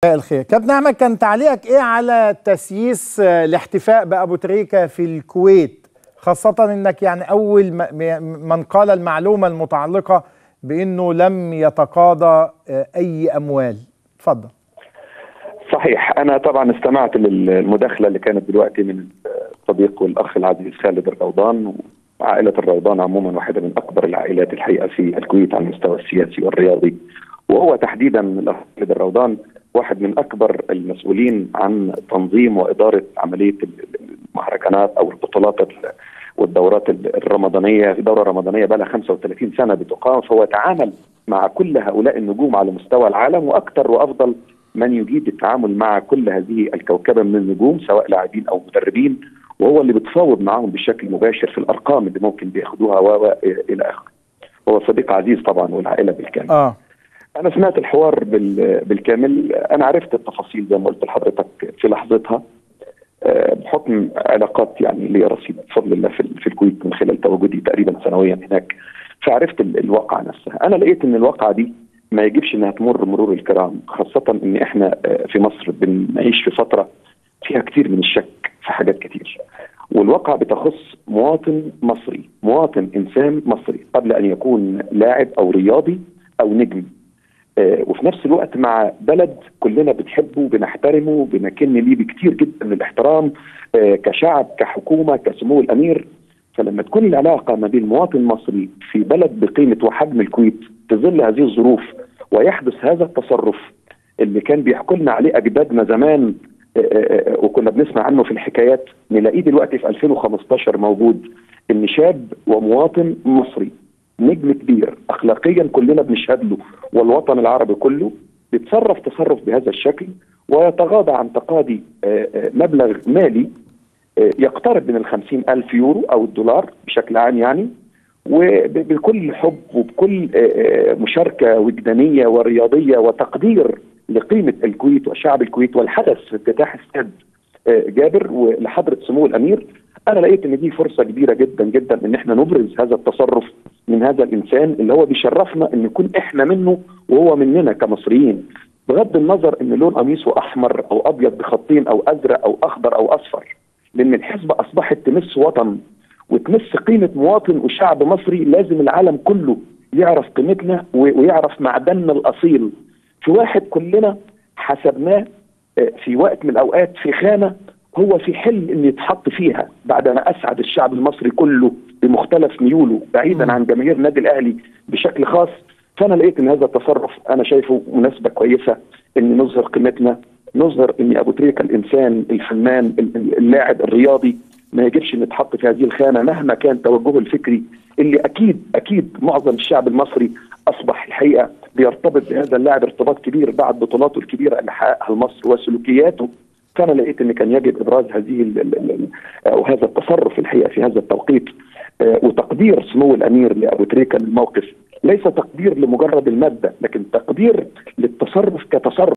الخير كابتن احمد، كان تعليقك ايه على تسييس الاحتفاء بأبو تريكة في الكويت، خاصة انك يعني اول من قال المعلومة المتعلقة بانه لم يتقاضى اي اموال؟ اتفضل. صحيح، انا طبعا استمعت للمداخلة اللي كانت دلوقتي من الصديق والاخ العزيز خالد الروضان. وعائلة الروضان عموما واحدة من اكبر العائلات الحقيقة في الكويت على المستوى السياسي والرياضي، وهو تحديدا الاخ خالد الروضان واحد من اكبر المسؤولين عن تنظيم واداره عمليه المهرجانات او البطولات والدورات الرمضانيه. في دوره رمضانيه بقى لها 35 سنه بتقام، فهو تعامل مع كل هؤلاء النجوم على مستوى العالم، واكثر وافضل من يجيد التعامل مع كل هذه الكوكبه من النجوم سواء لاعبين او مدربين، وهو اللي بتفاوض معهم بشكل مباشر في الارقام اللي ممكن بياخذوها والى اخره. هو صديق عزيز طبعا والعائله بالكامل. أنا سمعت الحوار بالكامل، أنا عرفت التفاصيل زي ما قلت لحضرتك في لحظتها بحكم علاقات يعني لي رصيد بفضل الله في الكويت من خلال تواجدي تقريبا سنويا هناك، فعرفت الواقعة نفسها. أنا لقيت إن الواقعة دي ما يجبش إنها تمر مرور الكرام، خاصة إن إحنا في مصر بنعيش في فترة فيها كتير من الشك في حاجات كتير، والواقع بتخص مواطن مصري، مواطن إنسان مصري قبل أن يكون لاعب أو رياضي أو نجم، وفي نفس الوقت مع بلد كلنا بنحبه بنحترمه بنكن ليه بكتير جدا من الاحترام كشعب كحكومة كسمو الأمير. فلما تكون العلاقة ما بين مواطن مصري في بلد بقيمة وحجم الكويت في ظل هذه الظروف ويحدث هذا التصرف اللي كان بيحكوا لنا عليه أجدادنا زمان وكنا بنسمع عنه في الحكايات، نلاقيه دلوقتي في 2015 موجود، إن شاب ومواطن مصري نجم كبير اخلاقيا كلنا بنشهد له والوطن العربي كله بيتصرف تصرف بهذا الشكل، ويتغاضى عن تقاضي مبلغ مالي يقترب من 50,000 يورو او الدولار بشكل عام يعني، وبكل حب وبكل مشاركه وجدانيه ورياضيه وتقدير لقيمه الكويت وشعب الكويت والحدث في افتتاح استاد جابر ولحضره سمو الامير. انا لقيت ان دي فرصه كبيره جدا جدا ان احنا نبرز هذا التصرف من هذا الانسان اللي هو بيشرفنا ان نكون احنا منه وهو مننا كمصريين، بغض النظر ان لون قميصه احمر او ابيض بخطين او ازرق او اخضر او اصفر، لان الحزب اصبحت تمس وطن وتمس قيمه مواطن وشعب مصري. لازم العالم كله يعرف قيمتنا ويعرف معدننا الاصيل في واحد كلنا حسبناه في وقت من الاوقات في خانه هو في حل ان يتحط فيها بعد ما اسعد الشعب المصري كله بمختلف ميوله بعيدا عن جماهير النادي الاهلي بشكل خاص. فانا لقيت ان هذا التصرف انا شايفه مناسبه كويسه ان نظهر قيمتنا، نظهر ان ابو تريكة الانسان الفنان اللاعب الرياضي ما يجبش ان يتحط في هذه الخانه مهما كان توجهه الفكري اللي اكيد معظم الشعب المصري اصبح الحقيقه بيرتبط بهذا اللاعب ارتباط كبير بعد بطولاته الكبيره اللي حققها لمصر وسلوكياته. فانا لقيت ان كان يجب ابراز هذه وهذا التصرف الحقيقه في هذا التوقيت، وتقدير سمو الامير لابو تريكة للموقف، ليس تقدير لمجرد الماده لكن تقدير للتصرف كتصرف.